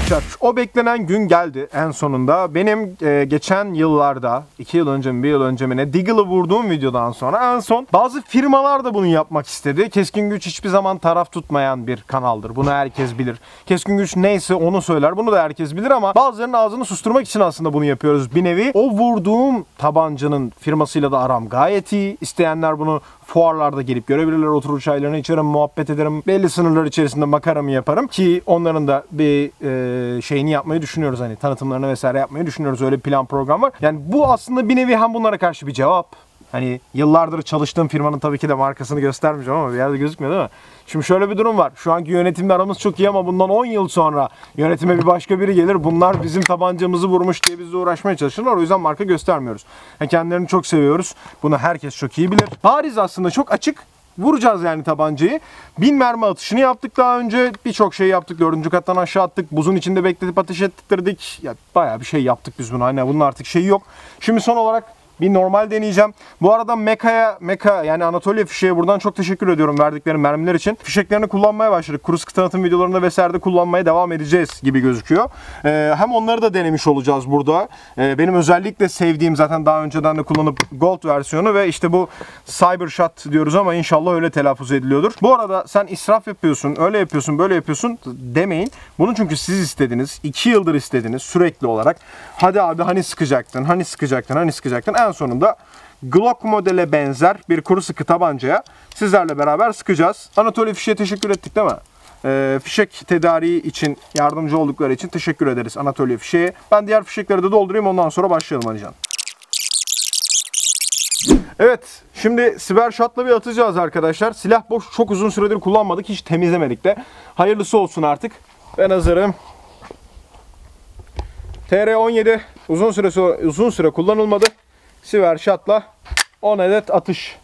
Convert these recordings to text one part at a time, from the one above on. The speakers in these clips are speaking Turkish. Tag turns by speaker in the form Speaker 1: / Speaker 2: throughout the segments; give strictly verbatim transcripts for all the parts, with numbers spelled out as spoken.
Speaker 1: arkadaşlar, o beklenen gün geldi en sonunda. Benim e, geçen yıllarda, iki yıl önce mi bir yıl önce mi ne, Deagle'ı vurduğum videodan sonra en son bazı firmalar da bunu yapmak istedi. Keskin Güç hiçbir zaman taraf tutmayan bir kanaldır. Bunu herkes bilir. Keskin Güç neyse onu söyler. Bunu da herkes bilir ama bazılarının ağzını susturmak için aslında bunu yapıyoruz bir nevi. O vurduğum tabancanın firmasıyla da aram gayet iyi. İsteyenler bunu fuarlarda gelip görebilirler. Oturur çaylarını içerim, muhabbet ederim. Belli sınırlar içerisinde makaramı yaparım ki onların da bir e, şeyini yapmayı düşünüyoruz. Hani tanıtımlarını vesaire yapmayı düşünüyoruz. Öyle bir plan program var. Yani bu aslında bir nevi hem bunlara karşı bir cevap. Hani yıllardır çalıştığım firmanın tabii ki de markasını göstermeyeceğim ama bir yerde gözükmüyor değil mi? Şimdi şöyle bir durum var. Şu anki yönetimle aramız çok iyi ama bundan on yıl sonra yönetime bir başka biri gelir. Bunlar bizim tabancamızı vurmuş diye bizle uğraşmaya çalışırlar. O yüzden marka göstermiyoruz. Yani kendilerini çok seviyoruz. Bunu herkes çok iyi bilir. Bariz aslında çok açık. Vuracağız yani tabancayı. Bin mermi atışını yaptık daha önce. Birçok şey yaptık. Dördüncü kattan aşağı attık. Buzun içinde bekletip ateş ettirdik. Ya bayağı bir şey yaptık biz bunu. Hani bunun artık şeyi yok. Şimdi son olarak bir normal deneyeceğim. Bu arada Meka'ya, Meka yani Anatolia Fişek'e buradan çok teşekkür ediyorum verdikleri mermiler için. Fişeklerini kullanmaya başladık. Kuru sıkı tanıtım videolarında vesaire kullanmaya devam edeceğiz gibi gözüküyor. Ee, hem onları da denemiş olacağız burada. Ee, benim özellikle sevdiğim, zaten daha önceden de kullanıp Gold versiyonu ve işte bu Cyber Shot diyoruz ama inşallah öyle telaffuz ediliyordur. Bu arada sen israf yapıyorsun, öyle yapıyorsun, böyle yapıyorsun demeyin. Bunu çünkü siz istediniz. iki yıldır istediniz sürekli olarak. Hadi abi hani sıkacaktın, hani sıkacaktın, hani sıkacaktın. En sonunda Glock modele benzer bir kuru sıkı tabancaya sizlerle beraber sıkacağız. Anatolia Fişek'e teşekkür ettik değil mi? Ee, fişek tedariği için yardımcı oldukları için teşekkür ederiz Anatolia Fişek'e. Ben diğer fişekleri de doldurayım, ondan sonra başlayalım Alican. Evet, şimdi Cyber Shot'la bir atacağız arkadaşlar. Silah boş, çok uzun süredir kullanmadık, hiç temizlemedik de. Hayırlısı olsun artık. Ben hazırım. T R on yedi uzun süre uzun süre kullanılmadı. Cyber Shot'la on adet atış.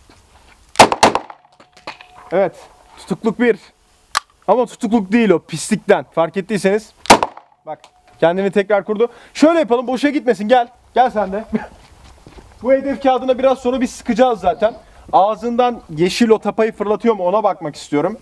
Speaker 1: Evet, tutukluk bir. Ama tutukluk değil o, pislikten. Fark ettiyseniz. Bak, kendini tekrar kurdu. Şöyle yapalım, boşa gitmesin, gel. Gel sen de. Bu hedef kağıdına biraz sonra biz sıkacağız zaten. Ağzından yeşil o tapayı fırlatıyor mu ona bakmak istiyorum.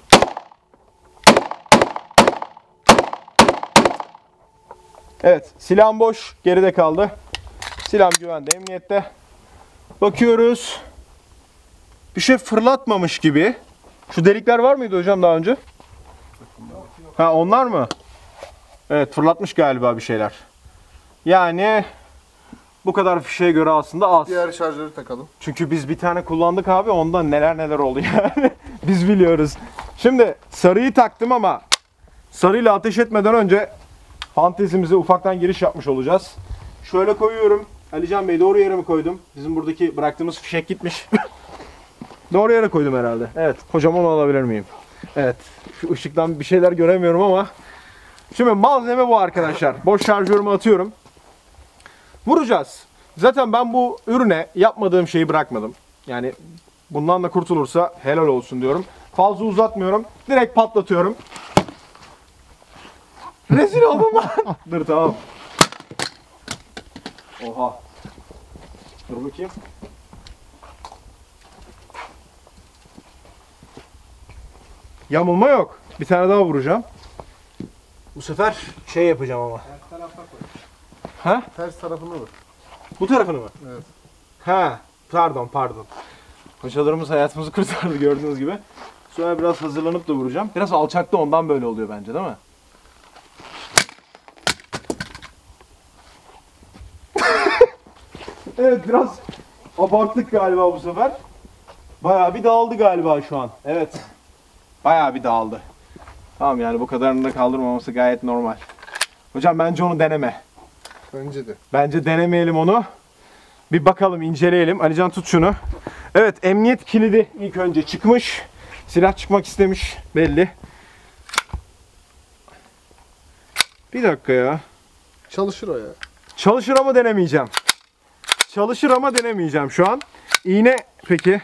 Speaker 1: Evet, silahım boş, geride kaldı. Silahım güvende, emniyette. Bakıyoruz. Bir şey fırlatmamış gibi. Şu delikler var mıydı hocam daha önce? Ha, onlar mı? Evet, fırlatmış galiba bir şeyler. Yani bu kadar fişeğe göre aslında az.
Speaker 2: Diğer şarjörü takalım.
Speaker 1: Çünkü biz bir tane kullandık abi, ondan neler neler oldu yani. Biz biliyoruz. Şimdi sarıyı taktım ama sarıyla ateş etmeden önce fantezimize ufaktan giriş yapmış olacağız. Şöyle koyuyorum. Alican Bey, doğru yere mi koydum? Bizim buradaki bıraktığımız fişek gitmiş. Doğru yere koydum herhalde. Evet. Hocam onu alabilir miyim? Evet. Şu ışıktan bir şeyler göremiyorum ama. Şimdi malzeme bu arkadaşlar. Boş şarjörümü atıyorum. Vuracağız. Zaten ben bu ürüne yapmadığım şeyi bırakmadım. Yani bundan da kurtulursa helal olsun diyorum. Fazla uzatmıyorum. Direkt patlatıyorum. Rezil oldum lan. Dur tamam. Oha. Dur bakayım. Yamulma yok. Bir tane daha vuracağım. Bu sefer şey yapacağım ama.
Speaker 2: Ters tarafa koy.
Speaker 1: Ha?
Speaker 2: Ters tarafını vur.
Speaker 1: Bu tarafını mı?
Speaker 2: Evet.
Speaker 1: Ha, pardon pardon. Hocalarımız hayatımızı kurtardı gördüğünüz gibi. Sonra biraz hazırlanıp da vuracağım. Biraz alçakta, ondan böyle oluyor bence değil mi? Evet, biraz abarttık galiba bu sefer. Bayağı bir dağıldı galiba şu an. Evet. Bayağı bir dağıldı. Tamam, yani bu kadarını da kaldırmaması gayet normal. Hocam bence onu deneme.
Speaker 2: Bence de.
Speaker 1: Bence denemeyelim onu. Bir bakalım, inceleyelim. Alican tut şunu. Evet, emniyet kilidi ilk önce çıkmış. Silah çıkmak istemiş belli. Bir dakika ya.
Speaker 2: Çalışır o ya.
Speaker 1: Çalışır ama denemeyeceğim. Çalışır ama denemeyeceğim şu an. İğne peki.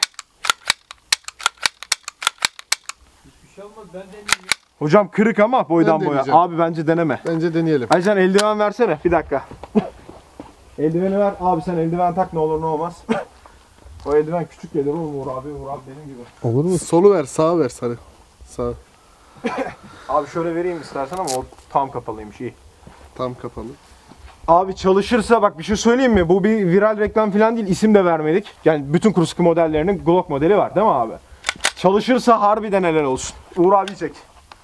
Speaker 3: Hiçbir şey olmaz, ben deneyeyim.
Speaker 1: Hocam kırık ama boydan
Speaker 2: Ben
Speaker 1: boya.
Speaker 2: deneyeceğim.
Speaker 1: Abi bence deneme.
Speaker 2: Bence deneyelim.
Speaker 1: Alican eldiven versene. Bir dakika. Eldiveni ver. Abi sen eldiven tak, ne olur ne olmaz. O eldiven küçük gelir oğlum, Uğur abi, Uğur abi benim gibi.
Speaker 2: Olur mu? Solu ver, sağa ver sarı. Sağ.
Speaker 1: Abi şöyle vereyim istersen ama o tam kapalıymış, iyi.
Speaker 2: Tam kapalı.
Speaker 1: Abi çalışırsa bak bir şey söyleyeyim mi? Bu bir viral reklam falan değil. İsim de vermedik. Yani bütün kuru sıkı modellerinin Glock modeli var değil mi abi? Çalışırsa harbiden helal olsun. Uğur abi çek.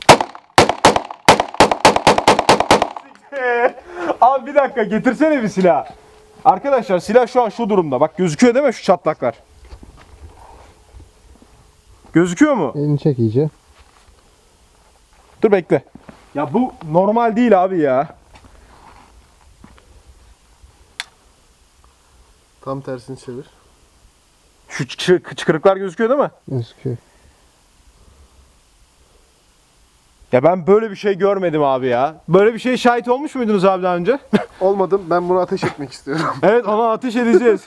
Speaker 1: Abi bir dakika getirsene bir silah. Arkadaşlar silah şu an şu durumda. Bak gözüküyor değil mi şu çatlaklar? Gözüküyor mu?
Speaker 2: Elini çek iyice.
Speaker 1: Dur bekle. Ya bu normal değil abi ya.
Speaker 2: Tam tersini çevir.
Speaker 1: Şu çı- çıkırıklar gözüküyor değil mi?
Speaker 2: Gözüküyor.
Speaker 1: Ya ben böyle bir şey görmedim abi ya. Böyle bir şeye şahit olmuş muydunuz abi daha önce?
Speaker 2: Olmadım. Ben bunu ateş etmek istiyorum.
Speaker 1: Evet, ona ateş edeceğiz.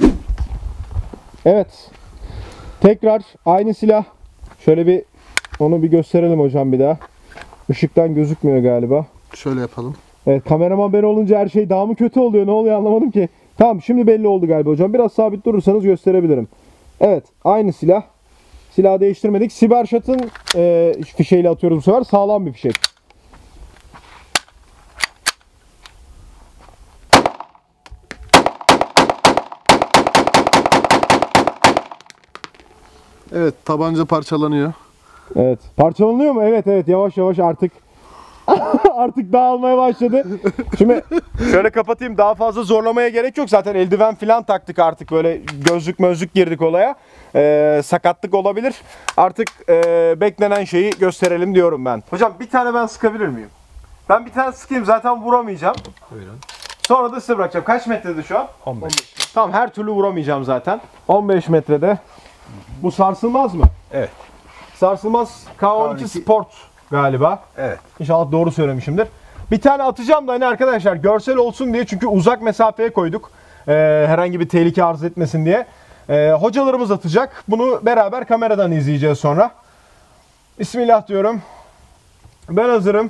Speaker 1: Evet. Tekrar aynı silah. Şöyle bir onu bir gösterelim hocam bir daha. Işıktan gözükmüyor galiba.
Speaker 2: Şöyle yapalım.
Speaker 1: Evet, kameraman ben olunca her şey daha mı kötü oluyor? Ne oluyor anlamadım ki. Tamam, şimdi belli oldu galiba hocam. Biraz sabit durursanız gösterebilirim. Evet, aynı silah. Silahı değiştirmedik. Sibershot'ın e, fişeğiyle atıyoruz bu sefer. Sağlam bir fişek.
Speaker 2: Evet, tabanca parçalanıyor.
Speaker 1: Evet. Parçalanıyor mu? Evet evet, yavaş yavaş artık artık dağılmaya başladı. Şimdi şöyle kapatayım, daha fazla zorlamaya gerek yok. Zaten eldiven falan taktık artık, böyle gözlük mözlük girdik olaya. Ee, sakatlık olabilir. Artık e, beklenen şeyi gösterelim diyorum ben. Hocam bir tane ben sıkabilir miyim? Ben bir tane sıkayım, zaten vuramayacağım.
Speaker 3: Buyurun.
Speaker 1: Sonra da size bırakacağım. Kaç metrede şu an?
Speaker 3: on beş.
Speaker 1: Tamam, her türlü vuramayacağım zaten. on beş metrede. Bu sarsılmaz mı?
Speaker 3: Evet.
Speaker 1: Sarsılmaz K on iki
Speaker 3: K on iki
Speaker 1: Sport galiba.
Speaker 3: Evet.
Speaker 1: İnşallah doğru söylemişimdir. Bir tane atacağım da hani arkadaşlar görsel olsun diye, çünkü uzak mesafeye koyduk. Ee, herhangi bir tehlike arz etmesin diye. Ee, hocalarımız atacak. Bunu beraber kameradan izleyeceğiz sonra. Bismillah diyorum. Ben hazırım.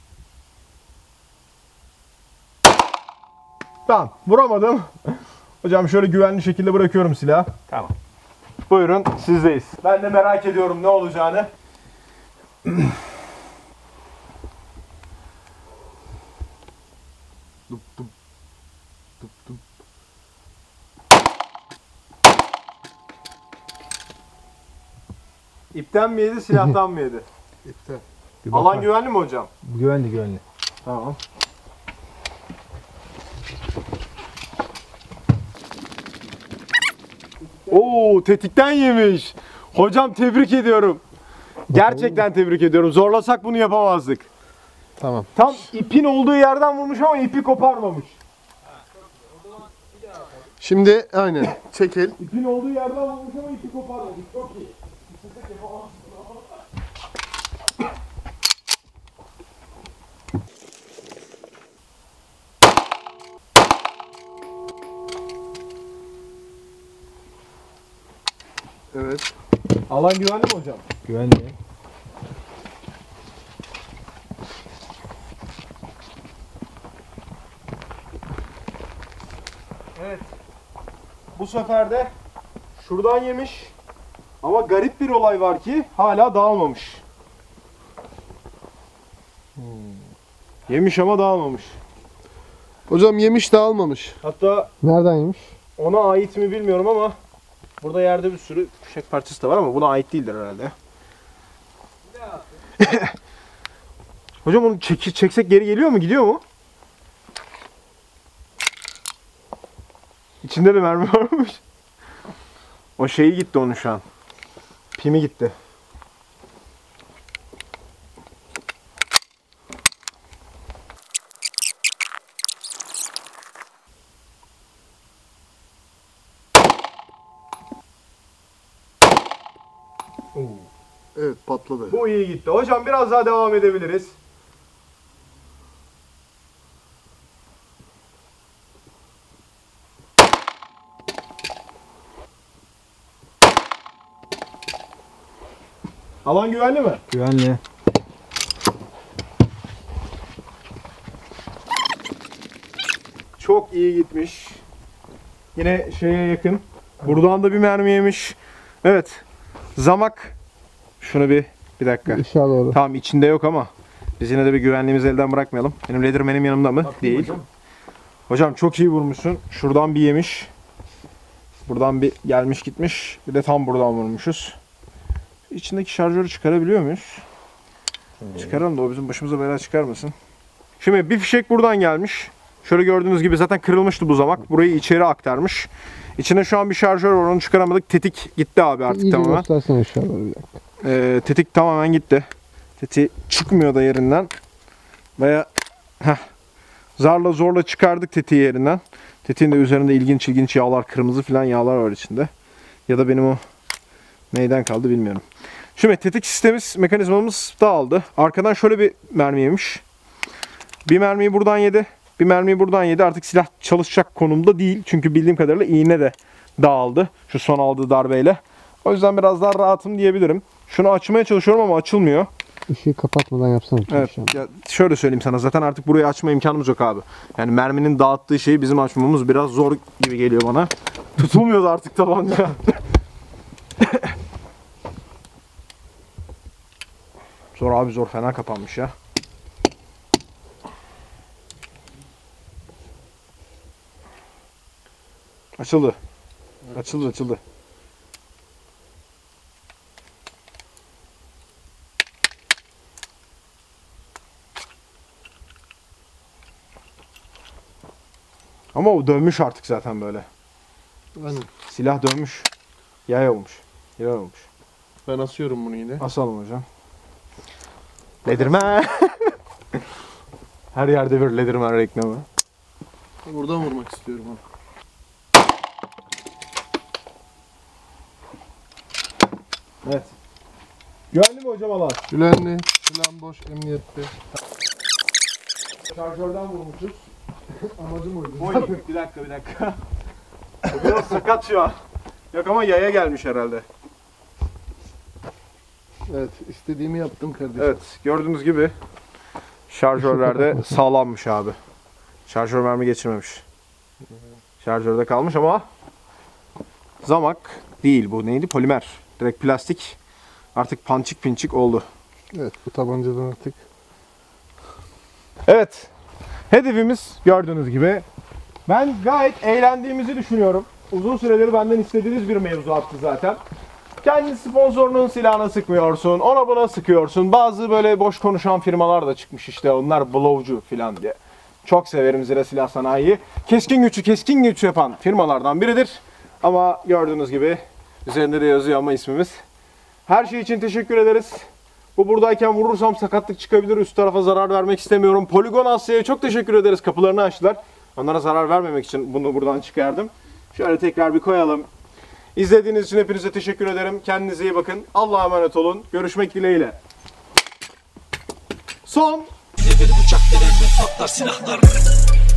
Speaker 1: Tamam, vuramadım. Hocam şöyle güvenli şekilde bırakıyorum silahı.
Speaker 3: Tamam.
Speaker 1: Buyurun, sizdeyiz. Ben de merak ediyorum ne olacağını.
Speaker 2: Dup dup. Dup dup.
Speaker 1: İpten mi yedi, silahtan mı yedi?
Speaker 2: İpte.
Speaker 3: Bir
Speaker 1: Alan
Speaker 3: bakma.
Speaker 1: güvenli mi hocam?
Speaker 3: Güvenli güvenli.
Speaker 1: Tamam. Oo, tetikten yemiş. Hocam tebrik ediyorum. Gerçekten tebrik ediyorum. Zorlasak bunu yapamazdık.
Speaker 2: Tamam.
Speaker 1: Tam ipin olduğu yerden vurmuş ama ipi koparmamış.
Speaker 2: Şimdi aynen. Çekil.
Speaker 1: İpin olduğu yerden vurmuş ama ipi koparmamış. Çok iyi.
Speaker 2: Evet.
Speaker 1: Alan güvenli mi hocam?
Speaker 3: Güvenli.
Speaker 1: Evet. Bu sefer de şuradan yemiş. Ama garip bir olay var ki hala dağılmamış. Hmm. Yemiş ama dağılmamış.
Speaker 2: Hocam yemiş de almamış.
Speaker 1: Hatta
Speaker 2: Nereden yemiş?
Speaker 1: ona ait mi bilmiyorum ama burada yerde bir sürü fişek parçası da var ama buna ait değildir herhalde. Hocam onu çek çeksek geri geliyor mu? Gidiyor mu? İçinde de mermi varmış. O şeyi gitti onun şu an. Pimi gitti.
Speaker 2: Evet, patladı.
Speaker 1: Bu iyi gitti. Hocam biraz daha devam edebiliriz. Alan güvenli mi?
Speaker 3: Güvenli.
Speaker 1: Çok iyi gitmiş. Yine şeye yakın. Buradan da bir mermi yemiş. Evet. Zamak. Şunu bir bir dakika.
Speaker 2: İşe doğru.
Speaker 1: Tamam, içinde yok ama Biz yine de bir güvenliğimizi elden bırakmayalım. Benim Leatherman'im yanımda mı?
Speaker 3: Bakayım
Speaker 1: Değil.
Speaker 3: hocam.
Speaker 1: Hocam çok iyi vurmuşsun. Şuradan bir yemiş. Buradan bir gelmiş gitmiş. Bir de tam buradan vurmuşuz. İçindeki şarjörü çıkarabiliyor muyuz? Çıkaralım da o bizim başımıza bela çıkarmasın. Şimdi bir fişek buradan gelmiş. Şöyle gördüğünüz gibi zaten kırılmıştı bu zamak. Burayı içeri aktarmış. İçine şu an bir şarjör var, onu çıkaramadık. Tetik gitti abi artık
Speaker 2: İyice
Speaker 1: tamamen.
Speaker 2: göstersene şuraları bir dakika.
Speaker 1: Ee, tetik tamamen gitti. Tetik çıkmıyor da yerinden. Veya heh, zarla zorla çıkardık tetiği yerinden. Tetiğin de üzerinde ilginç ilginç yağlar, kırmızı falan yağlar var içinde. Ya da benim o neyden kaldı bilmiyorum. Şimdi tetik sistemimiz, mekanizmamız dağıldı. Arkadan şöyle bir mermi yemiş. Bir mermiyi buradan yedi. Bir mermiyi buradan yedi. Artık silah çalışacak konumda değil. Çünkü bildiğim kadarıyla iğne de dağıldı. Şu son aldığı darbeyle. O yüzden biraz daha rahatım diyebilirim. Şunu açmaya çalışıyorum ama açılmıyor.
Speaker 2: Işığı kapatmadan yapsana.
Speaker 1: Evet. Ya şöyle söyleyeyim sana. Zaten artık burayı açma imkanımız yok abi. Yani merminin dağıttığı şeyi bizim açmamız biraz zor gibi geliyor bana. Tutulmuyordu artık tabanca. Zor abi zor. Fena kapanmış ya. Açıldı. Açıldı açıldı. Ama o dönmüş artık zaten böyle.
Speaker 2: Aynen.
Speaker 1: Silah dönmüş. Yay olmuş. Yay olmuş.
Speaker 2: Ben asıyorum bunu yine.
Speaker 1: Asalım hocam. Leatherman. Her yerde bir Leatherman reklamı.
Speaker 2: Buradan vurmak istiyorum onu.
Speaker 1: Evet. Güvenli mi hocam alan?
Speaker 2: Güvenli, silah boş, emniyette.
Speaker 1: Şarjörden vurmuşuz.
Speaker 2: Amacım oydu.
Speaker 1: Oy, bir dakika bir dakika. O biraz sakat şu an. Yok ama yaya gelmiş herhalde.
Speaker 2: Evet, istediğimi yaptım kardeşim.
Speaker 1: Evet, gördüğünüz gibi şarjörlerde sağlammış abi. Şarjör mermi geçirmemiş. Şarjörde kalmış ama zamak değil bu. Neydi? Polimer. Direkt plastik. Artık pançik pinçik oldu.
Speaker 2: Evet, bu tabancadan artık.
Speaker 1: Evet. Hedefimiz gördüğünüz gibi. Ben gayet eğlendiğimizi düşünüyorum. Uzun süredir benden istediğiniz bir mevzuattı zaten. Kendi sponsorunun silahına sıkmıyorsun, ona buna sıkıyorsun. Bazı böyle boş konuşan firmalar da çıkmış işte, onlar blowcu falan diye. Çok severim Zira Silah Sanayi'yi. Keskin güçü keskin güç yapan firmalardan biridir. Ama gördüğünüz gibi üzerinde de yazıyor ama ismimiz. Her şey için teşekkür ederiz. Bu buradayken vurursam sakatlık çıkabilir. Üst tarafa zarar vermek istemiyorum. Poligon Asya'ya çok teşekkür ederiz. Kapılarını açtılar. Onlara zarar vermemek için bunu buradan çıkardım. Şöyle tekrar bir koyalım. İzlediğiniz için hepinize teşekkür ederim. Kendinize iyi bakın. Allah'a emanet olun. Görüşmek dileğiyle. Son.
Speaker 4: Devir bıçak, patlar silahlar.